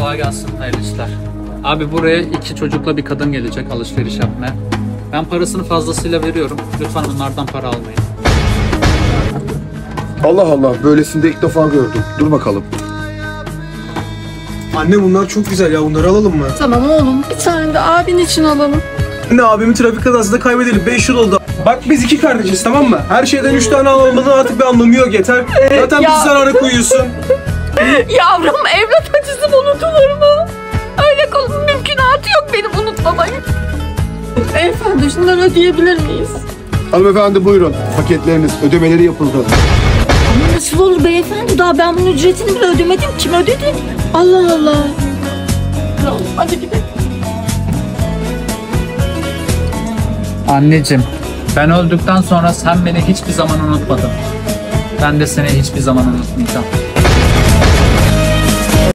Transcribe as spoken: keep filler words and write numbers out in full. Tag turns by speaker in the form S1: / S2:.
S1: Kolay gelsin, hayırlı işler. Abi buraya iki çocukla bir kadın gelecek alışveriş yapmaya. Ben parasını fazlasıyla veriyorum. Lütfen onlardan para almayın.
S2: Allah Allah, böylesini de ilk defa gördüm. Dur bakalım.
S3: Anne bunlar çok güzel ya, bunları alalım mı?
S4: Tamam oğlum, bir tane de abin için alalım.
S3: Ne abimi trafik kazasında kaybedelim, beş yıl oldu. Bak biz iki kardeşiz, tamam mı? Her şeyden üç tane almanın artık bir anlamı yok, yeter. Zaten
S4: ya.
S3: bizi zarara koyuyorsun.
S4: Yavrum, evlat acısı unutulur mu? Öyle kol mümkünatı yok benim unutmamayı. Beyefendi şunları ödeyebilir miyiz?
S2: Hanımefendi buyurun. Paketleriniz, ödemeleri yapıldı.
S5: Ama nasıl olur beyefendi? Daha ben bunun ücretini bile ödemedim. Kim ödedi? Allah Allah.
S4: Hadi gidelim.
S1: Anneciğim, ben öldükten sonra sen beni hiçbir zaman unutmadın. Ben de seni hiçbir zaman unutmayacağım.